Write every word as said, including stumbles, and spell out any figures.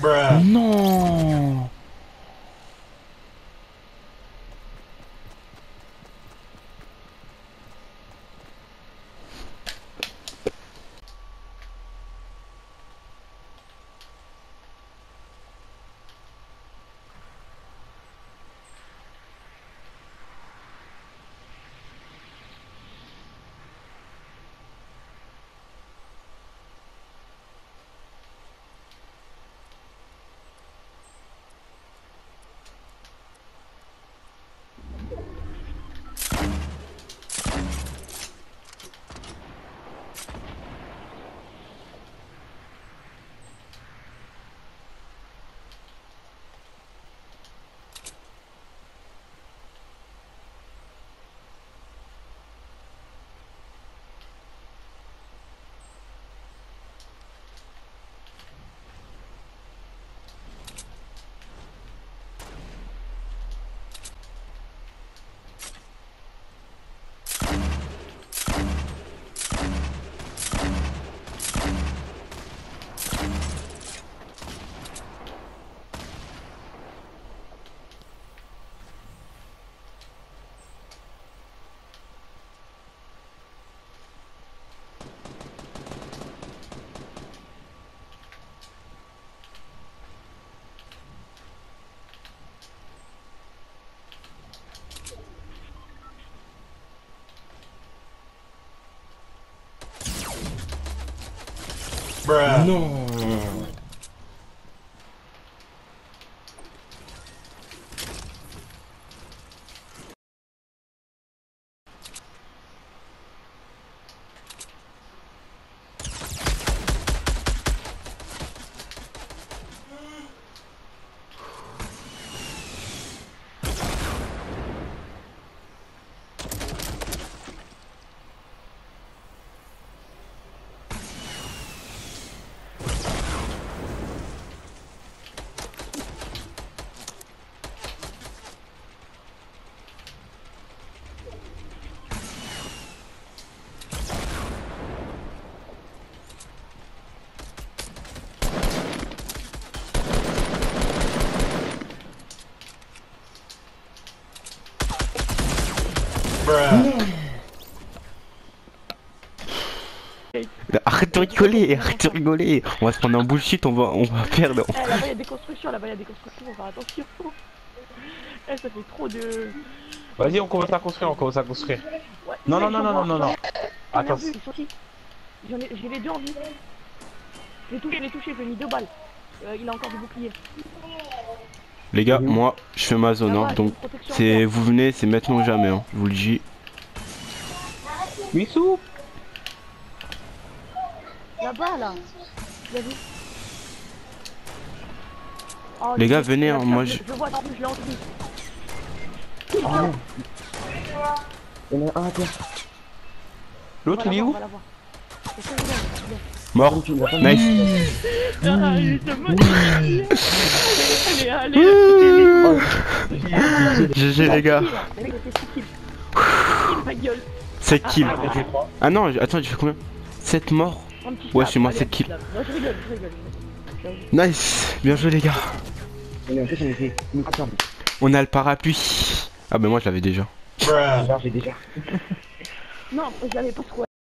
Non. Non. Arrête de rigoler, arrête de rigoler. On va se prendre un bullshit, on va, on va perdre. Eh, là-bas il y a des constructions, là-bas il y a des constructions, on va faire attention. Eh, ça fait trop de... Vas-y, on commence à construire, on commence à construire. Ouais, Non, non, ils non, sont non, non, morts, non, non. Ah, Attends. merde, ils sont qui J'en ai, j'ai les deux en vie. Je l'ai touché, je l'ai touché, je lui ai mis deux balles. Euh, il a encore du bouclier. Les gars, moi, je fais ma zone, hein, Là-bas, donc j'ai une protection c'est, encore. vous venez, c'est maintenant ou jamais, hein, je vous le dis. Missou. Là-bas, là. Tu l'as vu? Oh, Les le gars, mec, venez, là, hein, je- moi, je... je- Je vois, en plus, je l'ai entendu. Ah, il y en a un à terre. L'autre, il est où? On va la voir. C'est ça, il est, il est. Mort. Il a pas mis- Nice. Ah, il se moque. Allez, allez, allez. G G les gars. Les mecs, c'est six kills. six kills, ma gueule. sept kills. Ah, ah, ah. Ah non, j- attends, j'ai fait combien? sept morts. Un petit Ouais, slap, c'est moi, allez, sept un petit kills. slap. Non, je rigole, je rigole. J'avoue. Nice. Bien joué les gars. Il y a un truc, j'en ai fait une carte. On a le parapluie. Ah bah moi je l'avais déjà. Alors, j'ai déjà. Non, je l'avais pas trop.